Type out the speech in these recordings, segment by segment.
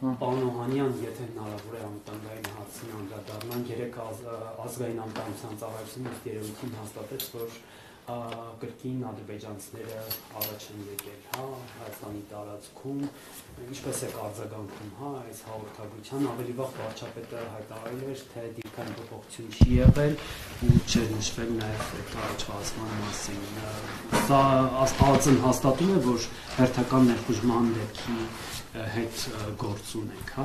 Պարոն Օհանյան, եթե հնարավոր է անվտանգային հարցին անդրադառնանք, երեք ազգային անվտանգության ծառայությունը ըստ երևույթին հաստատեց, որ կրկին ադրբեջանցիները առաջ են եկել, Հայաստանի տարածքում, ինչպես է արձագանքում, այս հաղորդագրության, ավելի վաղ վարչապետը հայտարարել էր, թե դիրքային փոփոխություն չի եղել ու չէր նշվել նաև առաջխաղացման մասին։ Սա ԱԾ-ն հաստատում է, որ հերթական ներխուժման դեպքի հետ գործ ունենք,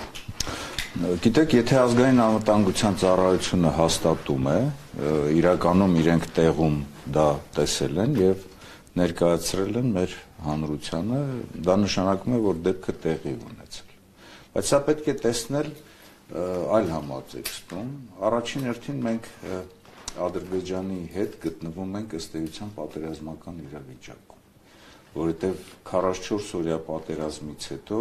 Գիտեք, եթե ազգային անվտանգության ծառայությունը հաստատում է, իրականում իրենք տեղում դա տեսել են եւ ներկայացրել են մեր հանրությանը, դա նշանակում է, որ դեպքը տեղի ունեցել։ Բայց սա պետք է տեսնել այլ համատեքստում։ Առաջին հերթին մենք Ադրբեջանի հետ գտնվում ենք ըստ էության պատերազմական իրավիճակում, որովհետեւ 44 օրյա պատերազմից հետո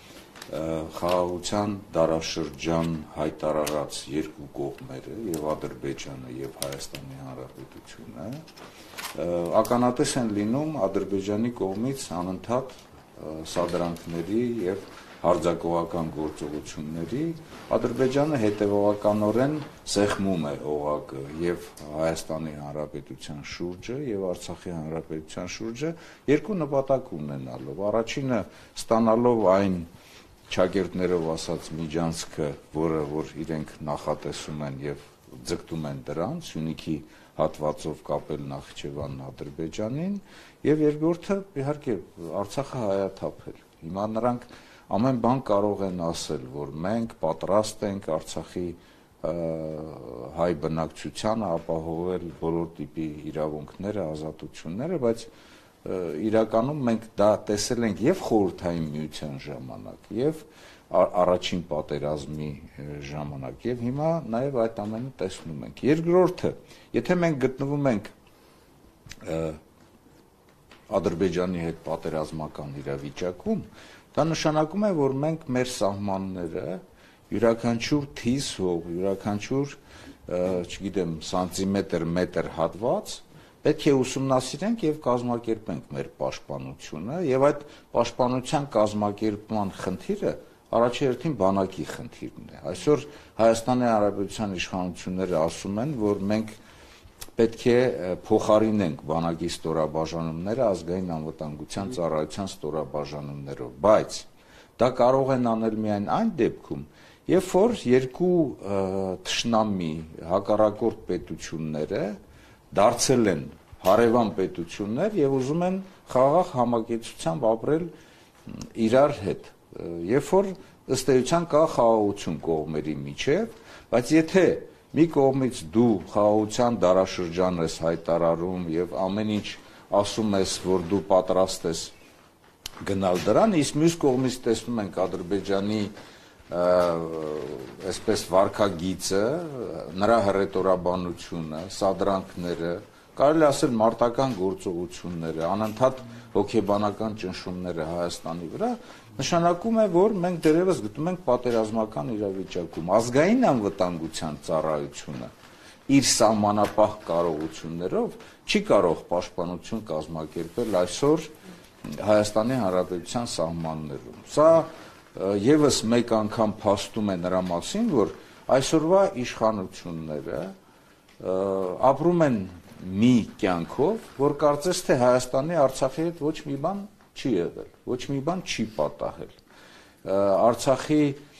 խաղաղության դարաշրջան հայտարարած երկու կողմերը եւ Ադրբեջանը եւ Հայաստանի Հանրապետությունը ականատես են լինում Ադրբեջանի կողմից անընդհատ սադրանքների եւ հարձակողական գործողությունների Ադրբեջանը հետեւողականորեն սեղմում է օղակը եւ Հայաստանի Հանրապետության շուրջը եւ Արցախի Հանրապետության շուրջը երկու նպատակ ունենալով առաջինը ստանալով այն Չակերտներով ասած միջանցքը, որ իրենք նախատեսում են եւ ձգտում են դրան, Սյունիքի հատվածով կապել Նախիջևանն Ադրբեջանին եւ երկրորդը իհարկե Արցախը հայաթափել։ Հիմա նրանք ամեն բան կարող են ասել, որ մենք պատրաստ ենք Արցախի հայ բնակչությանը ապահովել բոլոր տիպի իրավունքները, ազատությունները, բայց իրականում մենք դա տեսել ենք եւ խորհրդային միության ժամանակ եւ առաջին պատերազմի ժամանակ եւ հիմա նաեւ այդ ամենը տեսնում ենք։ Երկրորդը, եթե մենք գտնվում ենք Ադրբեջանի հետ պատերազմական իրավիճակում, դա նշանակում է, որ մենք մեր սահմանները յուրաքանչյուր թիզ հող, յուրաքանչյուր, չգիտեմ, սանտիմետր, մետր հատված պետք է ուսումնասիրենք եւ կազմակերպենք մեր պաշտպանությունը եւ այդ պաշտպանության կազմակերպման խնդիրը առաջի հերթին բանակի խնդիրն է։ Այսօր Հայաստանի Հանրապետության իշխանությունները ասում են, որ մենք պետք է փոխարինենք բանակի ստորաբաժանումները ազգային անվտանգության ծառայության ստորաբաժանումներով, բայց դա կարող են անել միայն այն դեպքում, երբ որ երկու թշնամի հակառակորդ պետությունները դարձել են հարևան պետություններ եւ ուզում են խաղաղ համակեցությամբ ապրել իրար հետ, երբ որ ըստ էության կա խաղաղություն կողմերի միջև, բայց եթե մի կողմից դու խաղաղության դարաշրջան ես հայտարարում եւ ամեն ինչ ասում ես, որ դու պատրաստ ես գնալ դրան, իսկ մյուս կողմից տեսնում ենք Ադրբեջանի այսպես վարքագիծը, նրա հռետորաբանությունը, սադրանքները, կարելի ասել մարտական գործողությունները, անընդհատ հոգեբանական ճնշումները Հայաստանի վրա, նշանակում է, որ մենք դեռևս գտնում ենք պատերազմական իրավիճակում։ Ազգային անվտանգության ծառայությունը իր սահմանապահ կարողություններով չի կարող պաշտպանություն կազմակերպել այսօր Հայաստանի Հանրապետության սահմաններում։ Սա եւս մեկ անգամ փաստում է նրա մասին, որ այսօրվա իշխանությունները ապրում են մի կյանքով, որ կարծես թե Հայաստանի Արցախի հետ ոչ մի բան չի եղել, ոչ մի բան չի պատահել։ Արցախի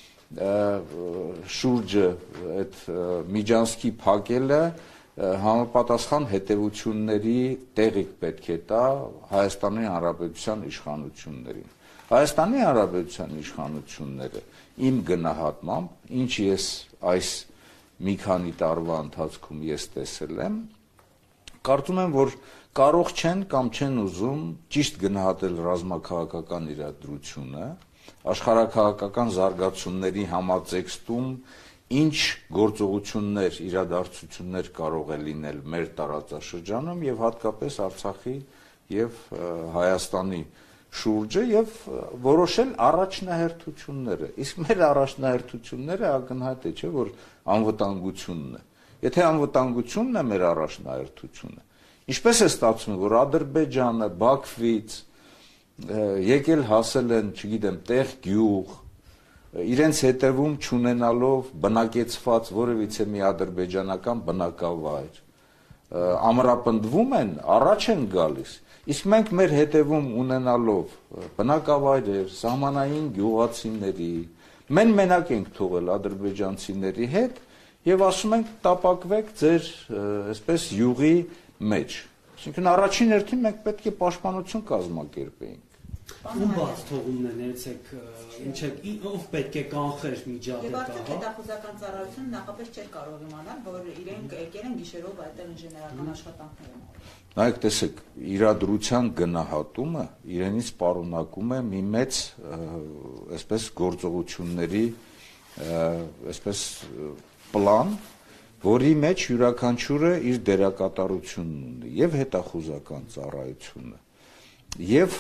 շուրջը այդ միջանցքի փակելը համապատասխան հետևությունների տեղիք պետք է տա Հայաստանի Հանրապետության իշխանություններին։ Հայաստանի Հանրապետության իշխանությունները իմ գնահատմամբ, ինչ ես այս մի քանի տարվա ընթացքում ես տեսել եմ, կարծում եմ, որ կարող չեն կամ չեն ուզում ճիշտ գնահատել ռազմաքաղաքական իրադրությունը, աշխարհաքաղաքական զարգացումների համատեքստում ինչ գործողություններ, իրադարձություններ կարող է լինել մեր տարածաշրջանում եւ հատկապես Արցախի եւ Հայաստանի շուրջը եւ որոշել առաջնահերթությունները։ Իսկ մեր առաջնահերթությունները ակնհայտ է, չէ, որ անվտանգությունն է։ Եթե անվտանգությունն է մեր առաջնահերթությունը, ինչպես է ստացվում, որ Ադրբեջանը Բաքվից եկել հասել են, չգիտեմ, տեղ գյուղ, իրենց հետևում չունենալով բնակեցված որևիցե մի ադրբեջանական բնակավայր ամրապնդվում են, առաջ են գալիս, իսկ մենք մեր հետևում ունենալով բնակավայրեր, սահմանային գյուղացիների, մենակ ենք թողել ադրբեջանցիների հետ եւ ասում ենք տապակվեք ձեր այսպես յուղի մեջ։ Այսինքն առաջին հերթին մենք պետք է պաշտպանություն կազմակերպեինք։ Ում բաց թողումն է ներեցեք, ով պետք է կանխեր միջադեպը, Եվ արդյոք հետախուզական ծառայությունը նախապես չէր կարող իմանալ, որ իրենք եկել են գիշերով այդտեղ ինժեներական աշխատանքներ են։ Նայեք, տեսեք, իրադրության գնահատումը իրենից պարունակում է մի մեծ այսպես գործողությունների այսպես պլան, որի մեջ յուրաքանչյուրը իր դերակատարությունն ունի, եւ հետախուզական ծառայությունը, եւ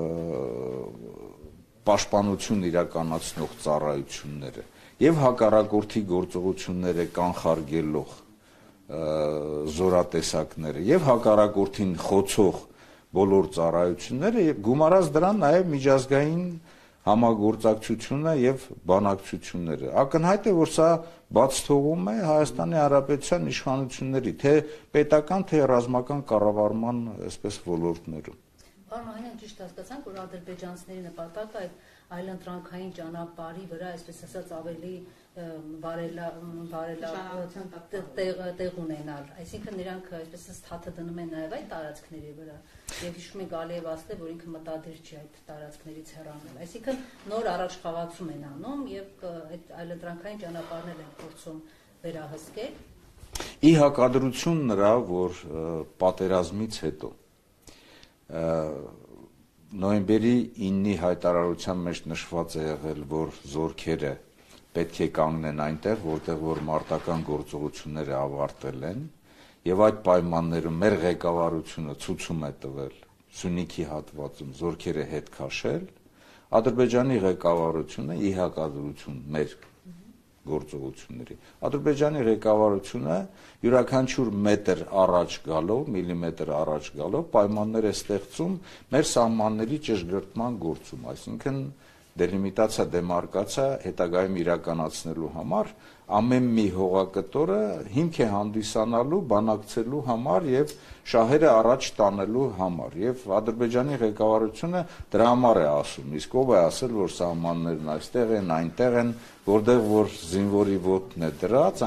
պաշտպանություն իրականացնող ծառայությունները, եւ հակառակորդի գործողությունները կանխարգելող զորատեսակները, եւ հակառակորդին խոցող բոլոր ծառայությունները, եւ գումարած դրան նաեւ միջազգային համագործակցությունը եւ բանակցությունները։ Ակնհայտ է, որ սա բաց թողում է Հայաստանի Հանրապետության իշխանությունների, թե պետական, թե ռազմական կառավարման այսպես ոլորտներում։ Պարոն Օհանյան, ճիշտ հասկացանք, որ ադրբեջանցիների նպատակը այդ այլընտրանքային ճանապարհի վրա, այսպես ասած, ավելի տեղ ունենալ, այսինքն նրանք այսպես ասած թաթը դնում են նաև այդ տարածքների վրա եւ հիշում ենք Ալիև ասել, որ ինքը մտադիր չի այդ տարածքներից հեռանալ, այսինքն նոր առաջխաղացում են անում եւ այդ այլընտրանքային ճանապարհներ են փորձում վերահսկել։ Ի հակադրություն նրա, որ պատերազմից հետո նոյեմբերի 9-ի հայտարարության մեջ նշված է եղել, որ զորքերը պետք է կանգնեն այնտեղ, որտեղ որ մարտական գործողությունները ավարտել են, եւ այդ պայմաններում մեր ղեկավարությունը ցույցում է տվել Սյունիքի հատվածում զորքերը հետ քաշել, Ադրբեջանի ղեկավարությունը ի հակադրություն մեր գործողությունների, Ադրբեջանի ղեկավարությունը յուրաքանչյուր մետր առաջ գալով, միլիմետր առաջ գալով պայմաններ է ստեղծում մեր սահմանների ճշգրտման գործում, այսինքն դելիմիտացիա, դեմարկացիա հետագայում իրականացնելու համար ամեն մի հողակտորը հիմք է հանդիսանալու, բանակցելու համար եւ շահերը առաջ տանելու համար եւ Ադրբեջանի ղեկավարությունը դրա համար է ասում, իսկ ով է ասել, որ սահմաններն այստեղ են, այնտեղ են, որտեղ որ զինվորի ոտն է դրած,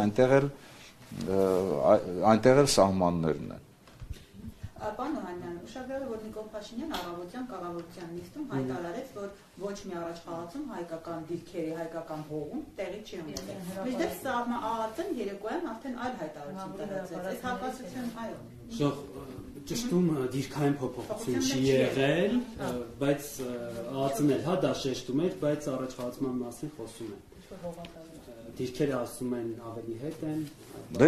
այնտեղ էլ սահմաններն են։ Պարոն Օհանյան, ուշագրավ է, որ Նիկոլ Փաշինյանը առավոտյան կառավարության նիստում հայտարարեց, որ ոչ մի առաջխաղացում հայկական դիրքերի, հայկական հողում տեղի չի ունեցել։ Մինչդեռ ԱԱԾ-ն երեկոյան արդեն այլ հայտարարություն տարածեց։ Այս հակասություն, այո։ Ճշտում դիրքային փոփոխություն չի եղել, բայց ԱԱԾ-ն էլ հա դա շեշտում էր, բայց առաջխաղացման մասին խոսում են։ Դիրքերը ասում են ավելի հետ են։ Դե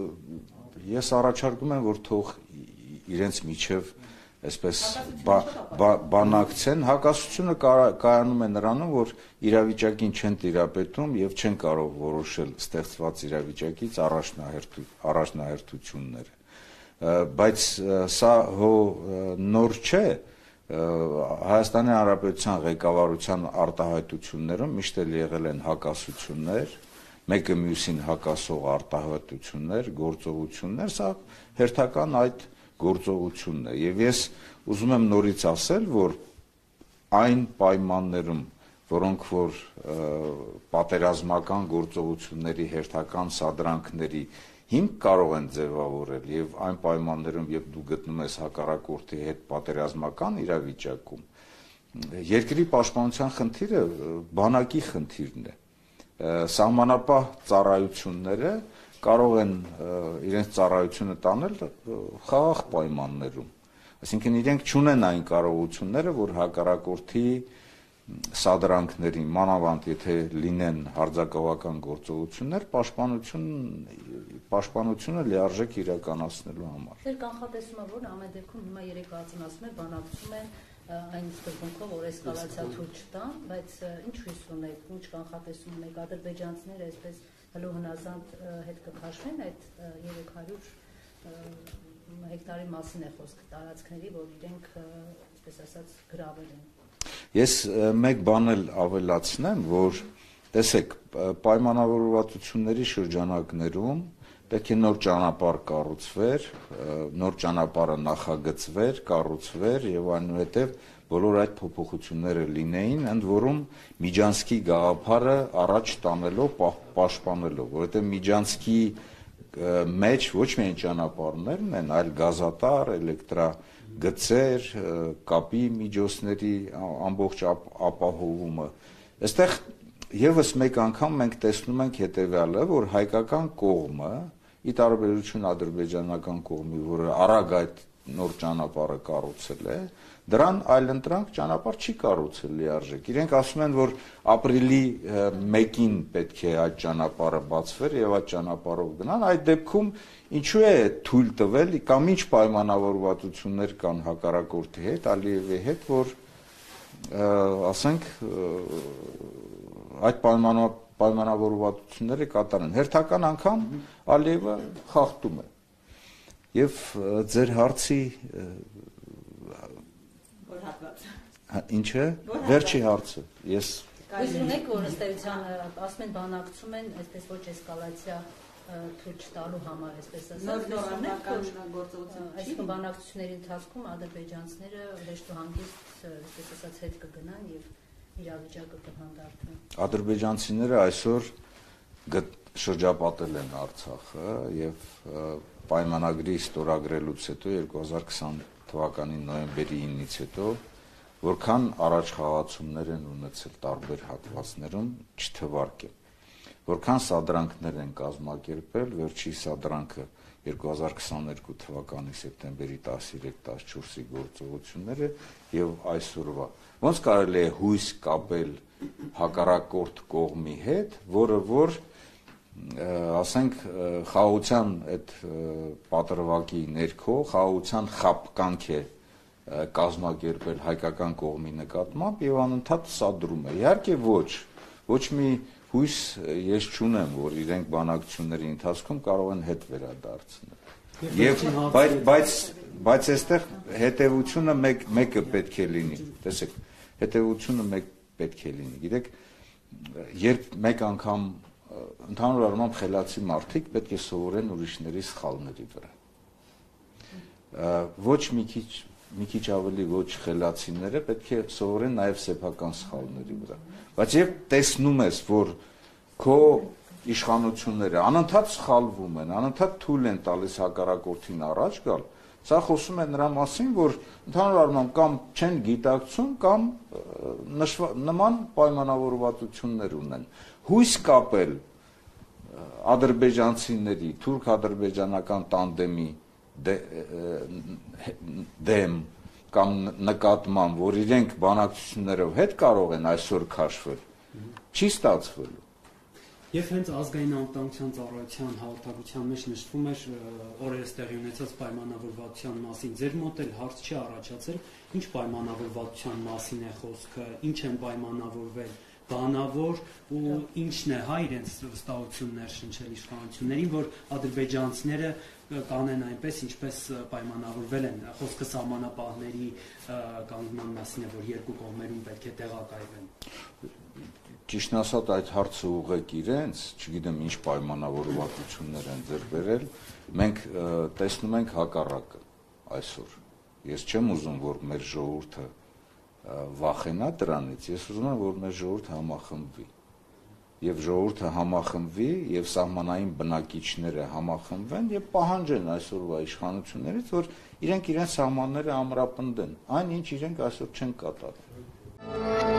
ես առաջարկում եմ, որ թող իրենց միջև այսպես բանակցեն, հակասությունը կայանում է նրանում, որ իրավիճակին չեն տիրապետում եւ չեն կարող որոշել ստեղծված իրավիճակից առաջնահերթությունները, բայց սա նոր չէ, Հայաստանի Հանրապետության ղեկավարության արտահայտություններում միշտ էլ եղել են հակասություններ, մեկը մյուսին հակասող արտահայտություններ, գործողություններ, սա հերթական այդ գործողությունն է եւ ես ուզում եմ նորից ասել, որ այն պայմաններում, որոնք որ պատերազմական գործողությունների հերթական սադրանքների հիմք կարող են ձևավորել եւ այն պայմաններում, երբ դու գտնում ես հակառակորդի հետ պատերազմական իրավիճակում, երկրի պաշտպանության խնդիրը բանակի խնդիրն է, սահմանապահ ծառայությունները կարող են իրենց ծառայությունը տանել խաղաղ պայմաններում, այսինքն իրենք չունեն այն կարողությունները, որ հակառակորդի սադրանքներին, մանավանդ եթե լինեն հարձակողական գործողություններ, պաշտպանությունը լիարժեք իրականացնելու համար։ Ձեր կանխատեսումը ո՞րն է, ամեն դեպքում հիմա երեկո ասում են, բանակցում են այն սկզբունքով, որ էսկալացիա թույլ չտան, բայց ինչ հույս ունեք, ինչ կանխատեսում ունեք, ադրբեջանցիները այսպես հլուհնազանդ հետ կքաշվեն այդ 300 հեկտարի մասին է խոսքը տարածքների, որ իրենք, այսպես ասած, գրավել են։ Ես մեկ բան էլ ավելացնեմ, որ տեսեք, պայմանավորվածությունների շրջանակներում պետք է նոր ճանապարհ կառուցվեր, նոր ճանապարհը նախագծվեր, կառուցվեր եւ այնուհետեւ բոլոր այդ փոփոխությունները լինեին, ընդ որում Միջանցքի գաղափարը առաջ տանելով, պաշտպանելով, որովհետեւ Միջանցքի մեջ ոչ միայն ճանապարհներն են, այլ գազատար, էլեկտրագծեր, կապի միջոցների ամբողջ ապահովումը։ Այստեղ եւս մեկ անգամ մենք տեսնում ենք հետեւյալը, որ հայկական կողմը, ի տարբերություն ադրբեջանական կողմի, որը արագ այդ նոր ճանապարհը կառուցել է, դրան այլընտրանք ճանապարհ չի կառուցել լիարժեք։ Իրենք ասում են, որ ապրիլի 1-ին պետք է այդ ճանապարհը բացվեր եւ այդ ճանապարհով գնան, այդ դեպքում ինչու է թույլ տվել կամ ինչ պայմանավորվածություններ կան հակառակորդի հետ, Ալիևի հետ, որ ասենք այդ պայմանավորվածությունները կատարեն։ Հերթական անգամ Ալիևը խախտում է։ Եվ ձեր հարցի ինչը վերջի հարցը ես Իսկ ունեք որ ըստ էության ասում են բանակցում են այսպես ոչ էսկալացիա թույլ չտալու համար այսպես ասած այսինքն բանակցությունների ընթացքում ադրբեջանցիները հեշտ ու հանգիստ այսպես ասած հետ կգնան եւ իրավիճակը կհանդարտվի։ Ադրբեջանցիները այսօր շրջապատել են Արցախը եւ պայմանագրի ստորագրելուց հետո 2020 թվականի նոյեմբերի 9-ից հետո որքան առաջխաղացումներ են ունեցել տարբեր հատվածներում չթվարկեմ, որքան սադրանքներ են կազմակերպել, վերջի սադրանքը 2022 թվականի սեպտեմբերի 13-14-ի գործողությունները եւ այսօրվա։ Ոնց կարելի է հույս կապել հակառակորդ կողմի հետ, որը որ ասենք խաղաղության այդ պատրվակի ներքո խաղաղության խապկանք է կազմակերպել հայկական կողմի նկատմամբ եւ անընդհատ սադրում է։ Իհարկե ոչ մի հույս ես չունեմ, որ իրենք բանակցությունների ընթացքում կարող են հետ վերադարձնել։ Եվ բայց այստեղ հետեւությունը մեկը պետք է լինի։ Տեսեք, հետեւությունը մեկ պետք է լինի։ Գիտեք, երբ մեկ անգամ ընդհանուր առմամբ խելացի մարդիկ պետք է սովորեն ուրիշների սխալների վրա։ Ոչ մի քիչ ավելի ոչ խելացիները պետք է սովորեն նաև սեփական սխալների վրա։ Բայց երբ տեսնում ես, որ քո իշխանությունները անընդհատ սխալվում են, անընդհատ թույլ են տալիս հակառակորդին առաջ գալ, սա խոսում է նրա մասին, որ ընդհանուր առմամբ կամ չեն գիտակցում, կամ նման պայմանավորվածություններ ունեն։ Հույս կապել ադրբեջանցիների, թուրք-ադրբեջանական տանդեմի դեմ կամ նկատմամբ, որ իրենք բանակցություններով հետ կարող են այսօր քաշվել, չի ստացվելու։ Եվ հենց ազգային անվտանգության ծառայության հաղորդակցության մեջ նշվում էր օրերս տեղի ունեցած պայմանավորվածության մասին։ Ձեր մոտ էլ հարց չի առաջացել, ինչ պայմանավորվածության մասին է խոսքը, ինչ են պայմանավորվել, բանավոր ու ինչն է իրենց վստահություններ շնչել իշխանություններին, որ ադրբեջանցիները կանեն այնպես, ինչպես պայմանավորվել են, խոսքը սահմանապահների կանգնման մասին է, որ երկու կողմերում պետք է տեղակայվեն։ Ճիշտն ասած, այդ հարցը ուղղեք իրենց, չգիտեմ ինչ պայմանավորվածություններ են ձեռք բերել, մենք տեսնում ենք հակառակը այսօր։ Ես չեմ ուզում, որ մեր ժողովուրդը վախենա դրանից, ես ուզում եմ, որ մեր ժողովուրդը համախմբվի։ Եվ ժողովուրդը համախմբվի, եւ սահմանային բնակիչները համախմբվեն եւ պահանջեն այսօրվա իշխանություններից, որ իրենք իրենց սահմանները ամրապնդեն, այն ինչ իրենք այսօր չեն կատարում։